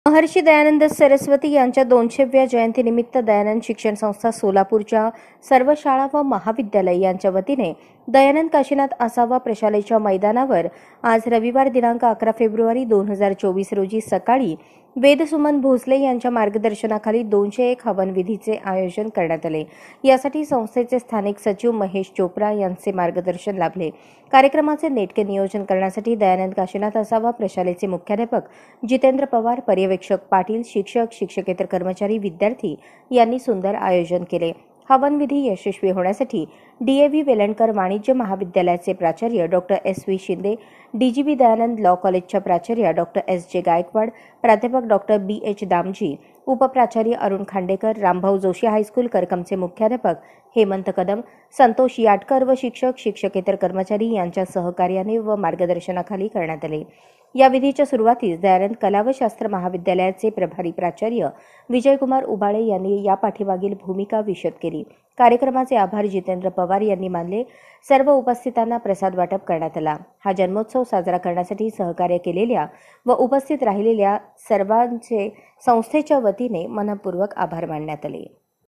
महर्षी दयानंद सरस्वती यांच्या 200व्या जयंतीनिमित्त दयानंद शिक्षण संस्था सोलापूरच्या सर्व शाळा व महाविद्यालय यांच्या वतीने दयानंद काशीनाथ आसावा प्रशालेच्या मैदानावर आज रविवार दिनांक 11 फेब्रुवारी 2024 रोजी सकाळी वेदसुमन भोसले यांच्या मार्गदर्शनाखाली 201 हवन विधीचे आयोजन करण्यात आले। यासाठी संस्थेचे स्थानिक सचिव महेश चोप्रा यांचे मार्गदर्शन लाभले। कार्यक्रमाचे नेटके नियोजन करण्यासाठी दयानंद काशीनाथ आसावा प्रशालेचे मुख्याध्यापक जितेंद्र पवार, पर्यवेक्षक पाटील, शिक्षक, शिक्षकेतर कर्मचारी, विद्यार्थी यांनी सुंदर आयोजन केले। हवन विधी यशस्वी होण्यासाठी डीएव्ही वेलणकर वाणिज्य महाविद्यालयाचे प्राचार्य डॉक्टर एस.व्ही. शिंदे, डीजीबी दयानंद लॉ कॉलेजच्या प्राचार्य डॉक्टर एस.जे. गायकवाड, प्राध्यापक डॉक्टर बी.एच. दामजी, उपप्राचार्य अरुण खांडेकर, रामभाऊ जोशी हायस्कूल करकमचे मुख्याध्यापक हेमंत कदम, संतोष याटकर व शिक्षक, शिक्षकेतर कर्मचारी यांच्या सहकार्याने व मार्गदर्शनाखाली करण्यात आले। या विधीच्या सुरुवातीस दयानंद कला व शास्त्र महाविद्यालयाचे प्रभारी प्राचार्य विजयकुमार उबाळे यांनी या पाठीमागील भूमिका विशद केली। कार्यक्रमाचे आभार जितेंद्र पवार यांनी मानले। सर्व उपस्थितांना प्रसाद वाटप करण्यात आला। हा जन्मोत्सव साजरा करण्यासाठी सहकार्य केलेल्या व उपस्थित राहिलेल्या सर्वांचे संस्थेच्या वतीने मनपूर्वक आभार मानण्यात आले।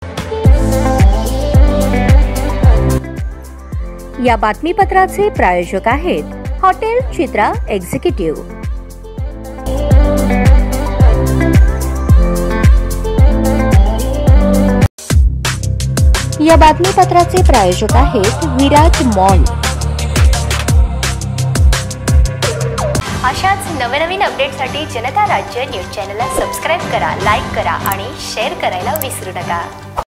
या बातमीपत्राचे प्रायोजक आहेत हॉटेल चित्रा एक्झिक्युटिव्ह। या बातमीपत्राचे प्रायोजक आहेत विराज मॉल। अशाच नवनवीन अपडेटसाठी जनता राज्य न्यूज चॅनलला सबस्क्राइब करा, लाईक करा आणि शेअर करायला विसरू नका।